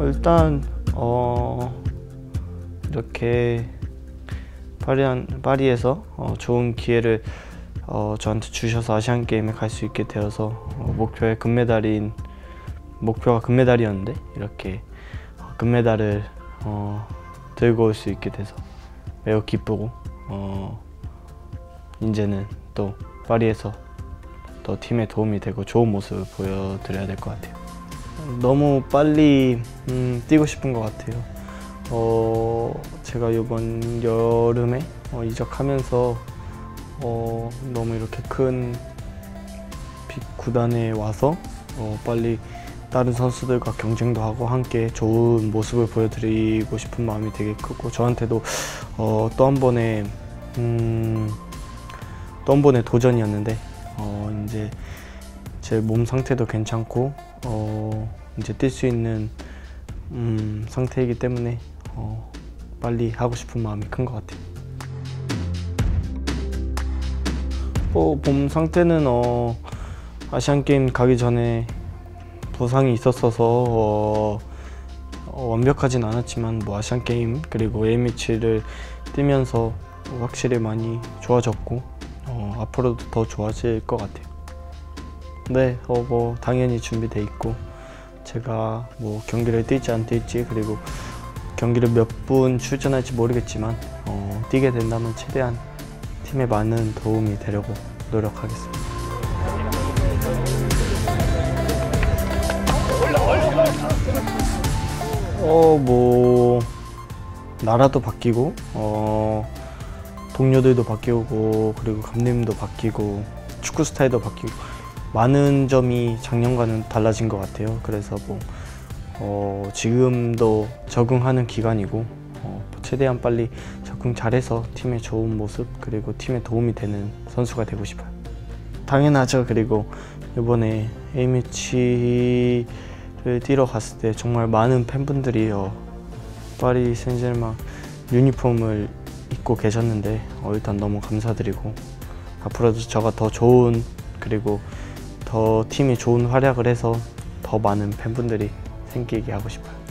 일단 이렇게 파리에서 좋은 기회를 저한테 주셔서 아시안 게임에 갈 수 있게 되어서 목표가 금메달이었는데 이렇게 금메달을 들고 올 수 있게 돼서 매우 기쁘고 이제는 또 파리에서 더 팀에 도움이 되고 좋은 모습을 보여드려야 될 것 같아요. 너무 빨리 뛰고 싶은 것 같아요. 제가 이번 여름에 이적하면서 너무 이렇게 큰 빅 구단에 와서 빨리 다른 선수들과 경쟁도 하고 함께 좋은 모습을 보여드리고 싶은 마음이 되게 크고, 저한테도 또 한 번의 도전이었는데 이제 제 몸 상태도 괜찮고 이제 뛸 수 있는 상태이기 때문에 빨리 하고 싶은 마음이 큰 것 같아요. 몸 상태는 아시안 게임 가기 전에 부상이 있었어서 완벽하진 않았지만 아시안 게임 그리고 A매치를 뛰면서 확실히 많이 좋아졌고 앞으로도 더 좋아질 것 같아요. 네, 당연히 준비돼 있고, 제가 경기를 뛸지 안 뛸지, 그리고 경기를 몇 분 출전할지 모르겠지만 뛰게 된다면 최대한 팀에 많은 도움이 되려고 노력하겠습니다. 나라도 바뀌고 동료들도 바뀌고, 그리고 감독님도 바뀌고, 축구 스타일도 바뀌고, 많은 점이 작년과는 달라진 것 같아요. 그래서 지금도 적응하는 기간이고 최대한 빨리 적응 잘해서 팀의 좋은 모습 그리고 팀에 도움이 되는 선수가 되고 싶어요. 당연하죠. 그리고 이번에 A매치를 뛰러 갔을 때 정말 많은 팬분들이 파리 생제르맹 유니폼을 입고 계셨는데 일단 너무 감사드리고, 앞으로도 제가 더 좋은 그리고 더 팀이 좋은 활약을 해서 더 많은 팬분들이 생기게 하고 싶어요.